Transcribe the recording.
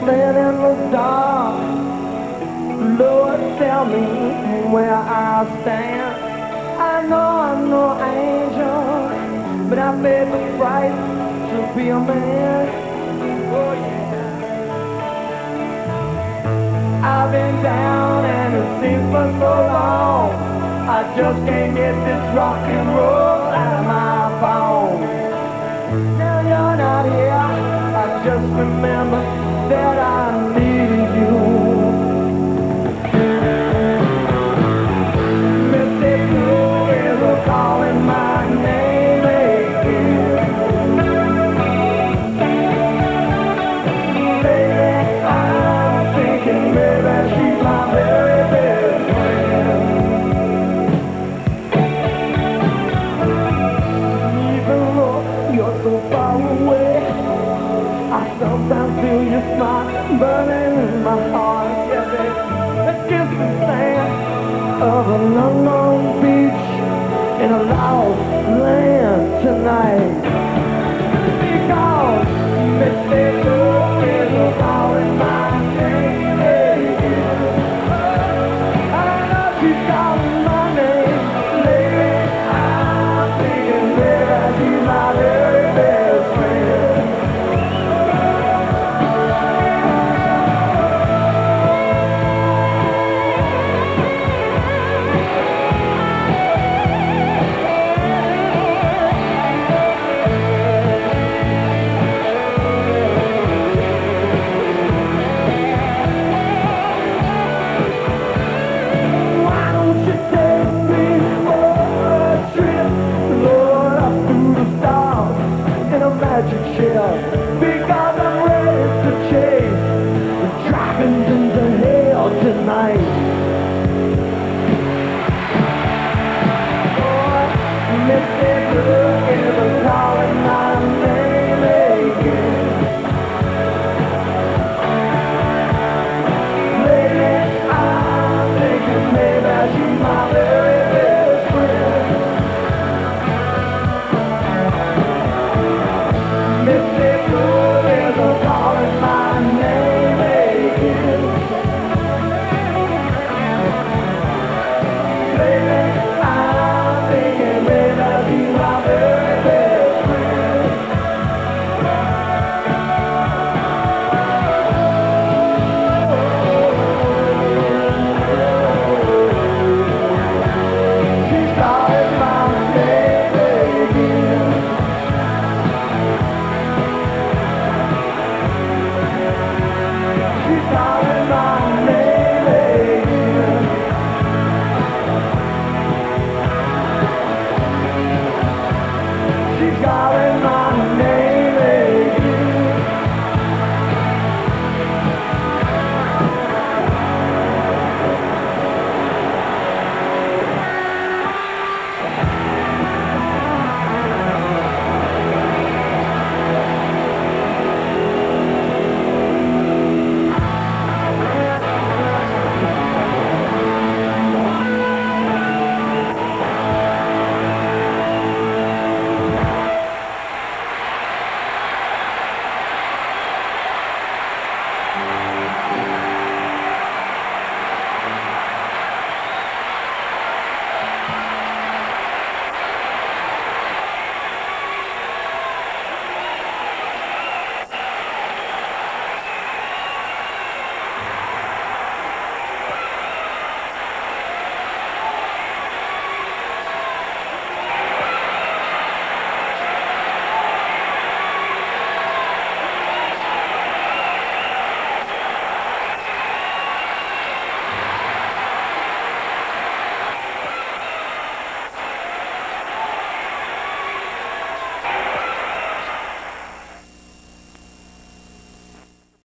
stand in the dark. Lord, tell me where I stand. I know I'm no angel, but I paid the price to be a man. Oh yeah. I've been down and it seems for so long. I just can't get this rock and roll out of my bones. Now you're not here, I just remember that I needed you. Misty Blue is calling my name again. Baby, I'm thinking maybe she's my very best friend. Even though you're so far away, I sometimes feel your smile burning in my heart. Yeah, baby, let's kiss the sand of a unknown beach in a lost land tonight. Because Misty Blue is calling my name again. I know she's calling my name. Lately I'm thinking maybe she's my very best friend. Because I'm ready to chase the dragons into hell tonight. Boy, Misty Blue is calling my name again. Lately I'm thinking maybe she's my very best friend. Misty Blue is calling my name again. Baby,